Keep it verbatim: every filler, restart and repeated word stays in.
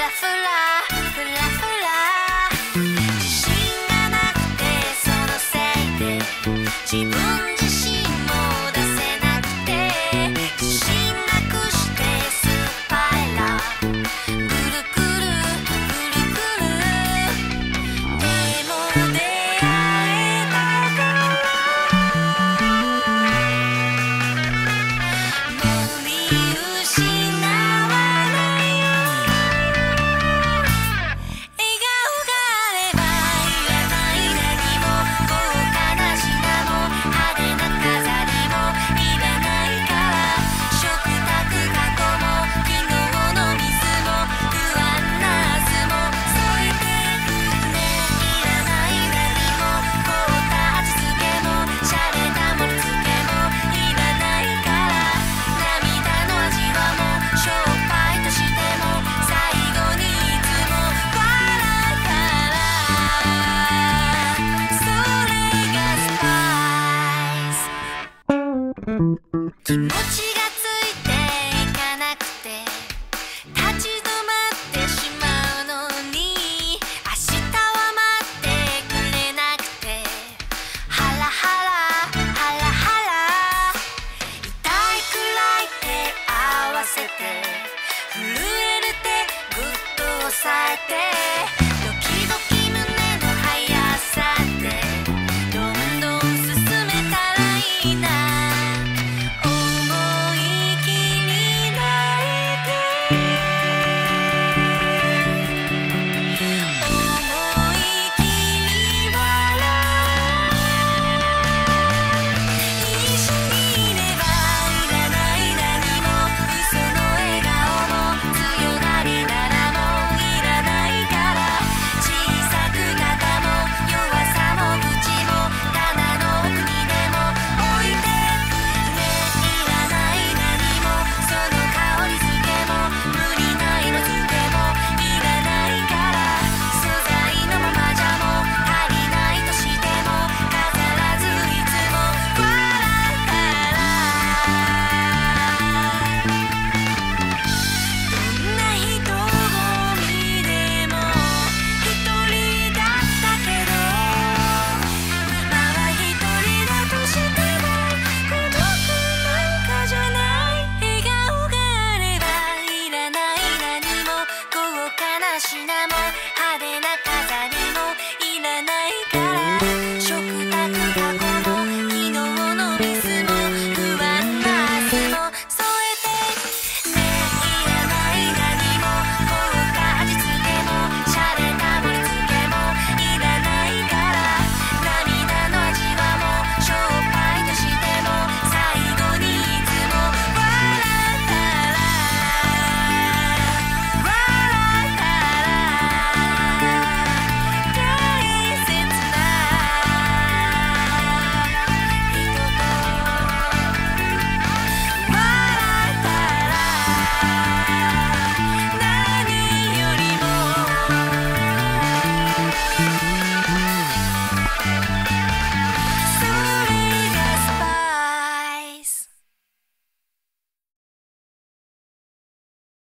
フラフラフラ自信がなくてそのせいで自分自身も出せなくて自信なくしてスパイラルぐるぐるぐるぐるでも出会えたからもう見失わないよ笑顔があればいらない何も豪華な品も派手な飾りもいらないから食卓過去も昨日のミスも不安な明日も添えてねいらない何も凍った味付けも洒落た盛り付けもいらないから涙の味はもうしょっぱいとしても最後にいつも笑うからそれがスパイス気持ちがついていかなくて立ち止まってしまうのに明日は待ってくれなくてハラハラハラハラ痛いくらい手合わせて震える手ぐっと押さえてドキドキ胸の速さでどんどん進めたらいいな思い切り泣いて思い切り笑う一緒にいればいらない何も嘘の笑顔も強がりならもういらないから小さく肩も弱さも口も棚の奥にでも置いてねいらない何もその香り付けも無理な色付けもいらないから素材のままじゃもう足りないとしても飾らずいつも笑うからどんな人混みでも一人だったけど今は一人だとしても孤独なんかじゃない笑顔があればいらない何も豪華な品も派手な飾り